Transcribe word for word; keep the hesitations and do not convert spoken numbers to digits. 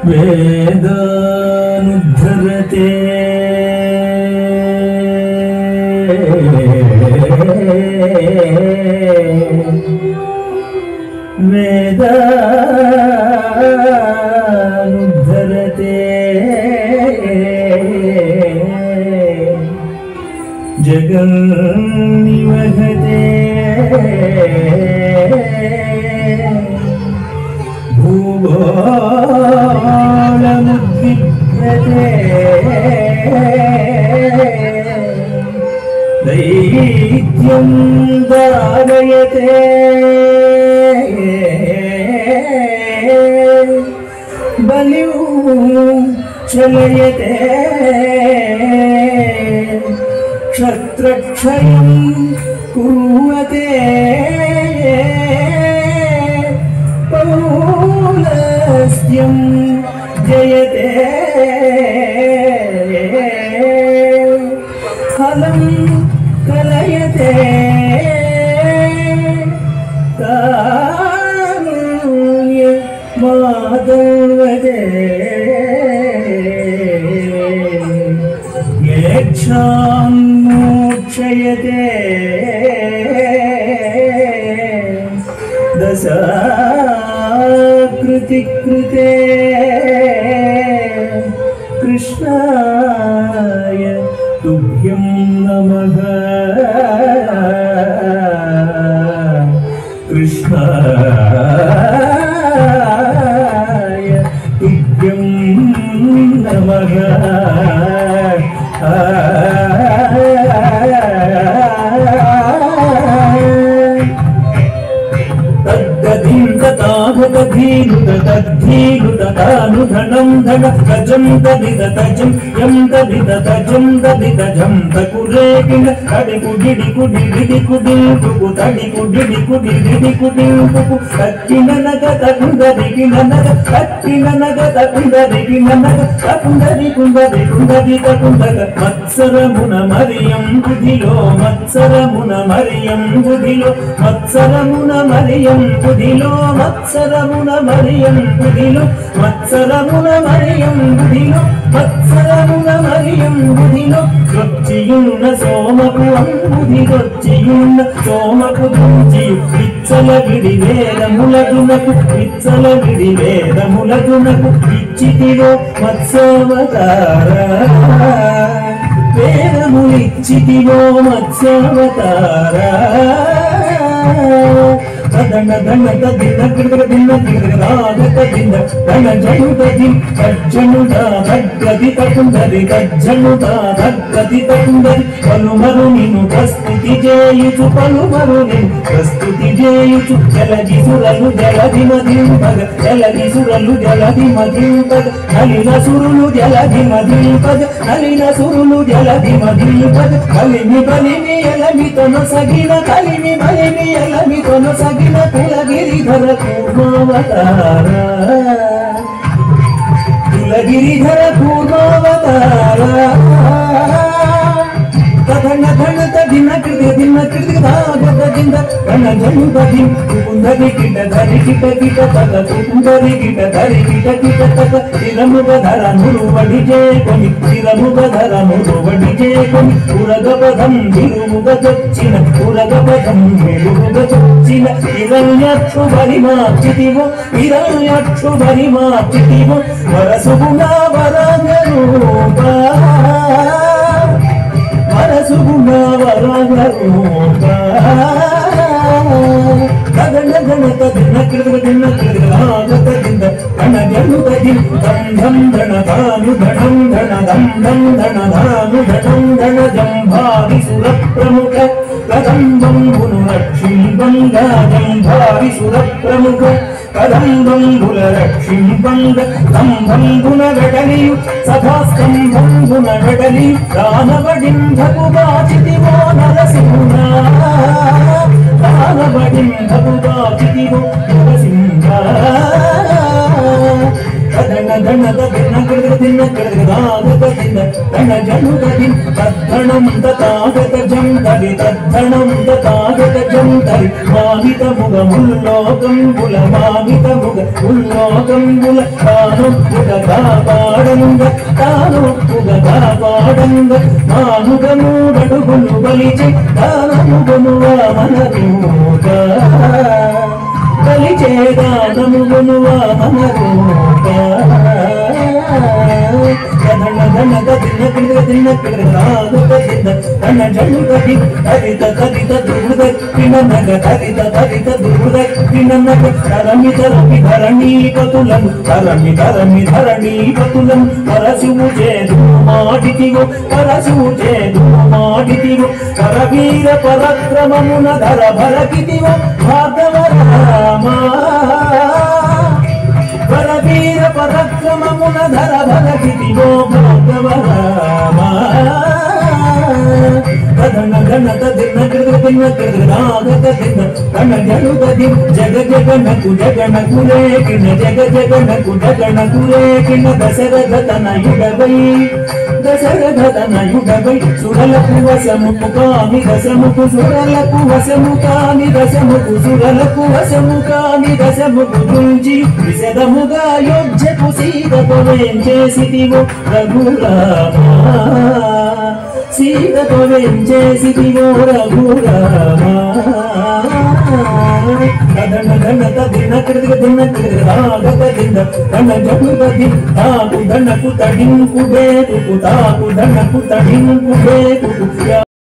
वेदानुद्धरते वेदानुद्धरते जगन्निवहते भूगोलमुद्विग्नते दैत्यं दारयते बलिं चलयते क्षत्रक्षयं कुर्वते पौलस्त्यं जयते फलं कलयते कारुण्य माधवते येच्छां मोक्षयते दशाकृतिकृते कृष्णाय तुभ्यं नमः कृष्णाय तुभ्यं नमः तद्धीनुतधीनुततानुधनं धन तजं तदितजं यं तदितजं तदितजं तकुरेकिन तडिकुडिडिकुडिडिकुडिकुकु तडिकुडिडिकुडिडिकुडिकुकु तक्किननग तकुन्दरिकिननग तक्किननग तकुन्दरिकिननग तकुन्दरिकुन्दरिकुन्दरिकुन्दग मत्सरमुन मरियं बुधिलो मत्सरमुन मरियं बुधिलो मत्सरमुन मरियं बुधिलो मत्सरमुन मरियं बुधिलो मत्सरमुन मरियं बुधिलो मत्सरमुन मरियं बुधिलो గొచ్చియున్న సోమకు అంబుధి గొచ్చియున్న సోమకు దుంచియు విచ్చల విడి వేదములదునకు విచ్చల విడి వేదములదునకు ఇచ్చితివో మత్స్యావతార వేదములిచ్చితివో మత్స్యావతార దండ దండ దిన్న గిరిగ దిన్న గిరిగ రాగత దిన్న దండ జనుద దిన్ గజ్జనుద గగ్గది తకుందరి గజ్జనుద గగ్గది తకుందరి పలుమరు నిన్ను ప్రస్తుతి చేయుచు పలుమరు నిన్ను ప్రస్తుతి చేయుచు జలది సురలు జలది మదింపగ జలది సురలు జలది మదింపగ నలిన సురులు జలది మదింపగ నలిన సురులు జలది మదింపగ కలిమి బలిమి ఎలమితను సగిన కలిమి బలిమి ఎలమితను సగిన కులగిరిధర కూర్మావతార కులగిరిధర కూర్మావతార ధన ధన దిన కృతి దిన కృతి ధాగత దింద ధన జనుద దిన్ కుందరి కిట ధరి కిట కిట తత కుందరి కిట ధరి కిట కిట తత తిరముగ ధర నురువడి చేకొని తిరముగ ధర నురువడి చేకొని పురగపదం తిరుముగ చొచ్చిన పురగపదం వెలుగుగ చొచ్చిన హిరణ్యక్షు బలిమార్చితివో హిరణ్యక్షు బలిమార్చితివో వరసుగుణ వరాంగ రూపా వరసుగుణ వరాంగ రూపా గగన గణత దిన కృత దిన కృత రాగత దింద గణ జనుత దిన్ ధం ధం ధన ధాను ధనం ధన ధం ధం ధన ధాను ధనం ధన జంభావి సుర ప్రముఖ కదంబంబును రక్షింబంగా జంభావి సుర ప్రముఖ కదంబంబుల రక్షింబంగ స్తంభంబున వెడలియు సభాస్తంభంబున వెడలియు దానవడింధకు బాచితివో నరసింహ దానవడింధకు బాచితివో నరసింహ కదన ధన దిన కృత దిన కృత రాగత దిన ధన జనుత దిన తద్ధణం తాగత జం తరి తద్ధణం తాగత జం తరి మానిత ముగ ముల్లోకం బుల మానిత ముగ ముల్లోకం బుల తాను ముగ కాపాడంగ తాను ముగ కాపాడంగ మానుగ మూడడుగులు బలిచి దానముగనువా మనరూక బలిచే దానముగనువా మనరూక ధన ధన దిన కృత దిన కృత రాగత దిన ధన జనుత దిన తరిత తరిత దుర్గ నగ తరిత తరిత దుర్గ నగ తరమి తరమి ధరణీ పతులను తరమి తరమి ధరణీ పతులను పరశువు చేదు మాడితివో పరశువు చేదు మాడితివో పరవీర పరక్రమమున ధర భరకితివో భాగవ రామా పరవీర పరక్రమమున ధర భరకితివో భాగవ రామా ధన ధన దిన కృత దిన కృత రాగత దిన ధన జనుత దిన జగ జగనకు జగనకు రేకిన జగ జగనకు జగనకు రేకిన దశరథ తనయుడవై దశరథ తనయుడవై సురలకు వశముకు కాని దశముకు సురలకు వశము కాని దశముకు సురలకు వశము కాని దశముకు గుంజి విశదముగా యోధ్యకు సీతతో వేంచేసితివో రఘురామా సీతతో వేంచేసితివో రఘురామా ధన ధన దిన కృత దిన కృత రాగత దిన ధన జనుత దిన తాకు ధనకు తడింకు బేతుకు తాకు ధనకు తడింకు బేతుకు